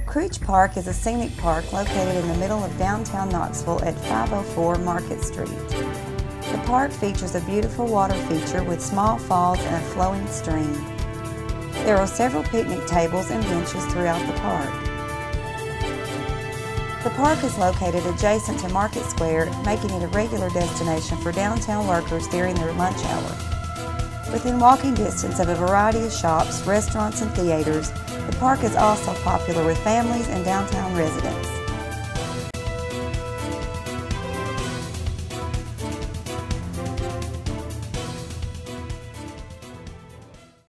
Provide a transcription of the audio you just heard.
Krutch Park is a scenic park located in the middle of downtown Knoxville at 504 Market Street. The park features a beautiful water feature with small falls and a flowing stream. There are several picnic tables and benches throughout the park. The park is located adjacent to Market Square, making it a regular destination for downtown workers during their lunch hour. Within walking distance of a variety of shops, restaurants, and theaters, the park is also popular with families and downtown residents.